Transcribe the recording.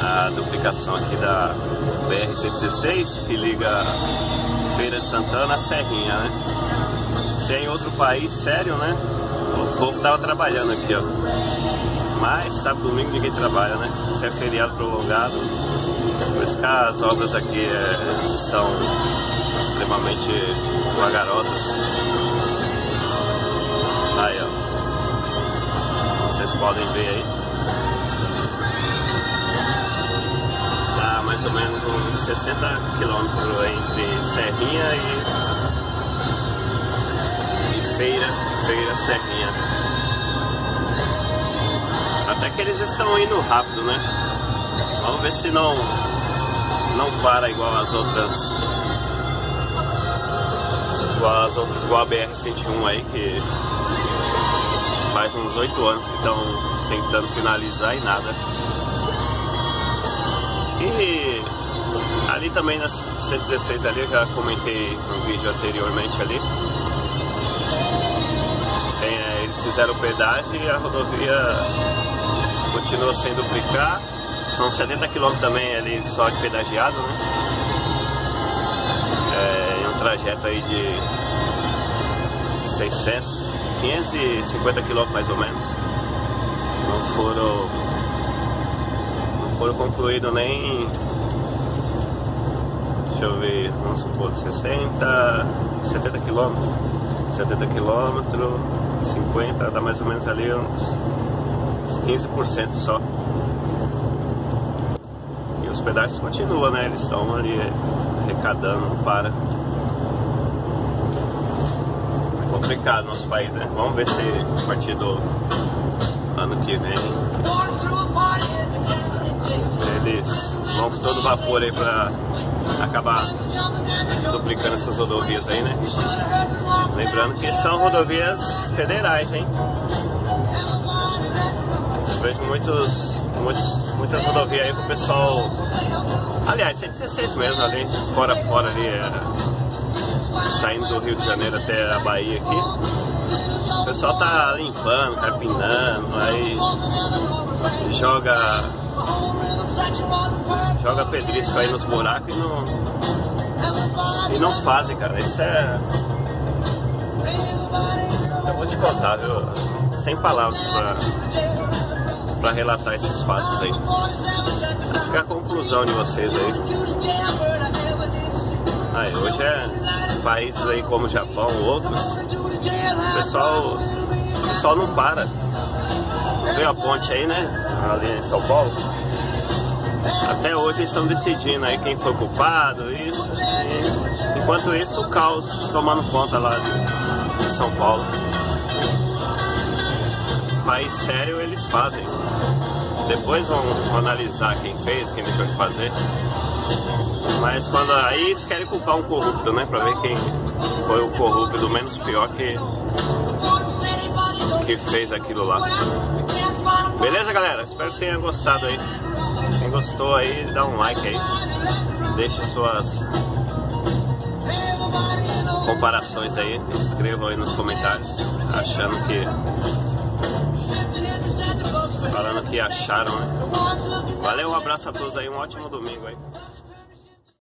a duplicação aqui da BR-116, que liga Feira de Santana a Serrinha, né? Se é em outro país, sério, né? O povo tava trabalhando aqui, ó. Mas sábado, domingo ninguém trabalha, né? Se é feriado prolongado, por isso que as obras aqui são extremamente vagarosas. Aí, ó. Vocês podem ver aí. Dá mais ou menos uns 60 km entre Serrinha e Feira Serrinha. Até que eles estão indo rápido, né? Vamos ver se não para igual as outras, igual a BR-101 aí, que faz uns 8 anos que estão tentando finalizar e nada. E ali também na 116 ali, eu já comentei no vídeo anteriormente ali, eles fizeram o pedágio e a rodovia continua sem duplicar. São 70 km também ali só de pedagiado, né? Em um trajeto aí de 550 km mais ou menos. Não foram concluídos nem, deixa eu ver, vamos supor, 70 km, 50, dá mais ou menos ali uns 15% só. E os pedágios continuam, né? Eles estão ali arrecadando, não para. É complicado nosso país, né? Vamos ver se a partir do ano que vem eles vão com todo vapor aí pra acabar duplicando essas rodovias aí, né? Lembrando que são rodovias federais, hein? Eu vejo muitas rodovias aí pro pessoal. Aliás, 116 mesmo ali, fora ali, saindo do Rio de Janeiro até a Bahia aqui. O pessoal tá limpando, carpinando, aí joga pedrisco aí nos buracos e não fazem, cara. Isso é... Eu vou te contar, viu? Sem palavras pra relatar esses fatos aí. Fica a conclusão de vocês aí. Hoje países aí como o Japão, outros, o pessoal não para. Veio a ponte aí, né? Ali em São Paulo. Até hoje eles estão decidindo aí quem foi o culpado, isso. E, enquanto isso, o caos tomando conta lá de São Paulo. País sério eles fazem. Depois vão analisar quem fez, quem deixou de fazer. Mas quando aí eles querem culpar um corrupto, né? Pra ver quem foi o corrupto menos pior que fez aquilo lá. Beleza, galera? Espero que tenha gostado aí. Quem gostou aí, dá um like aí. Deixe suas comparações aí. Escrevam aí nos comentários. Falando que acharam, né? Valeu, um abraço a todos aí. Um ótimo domingo aí.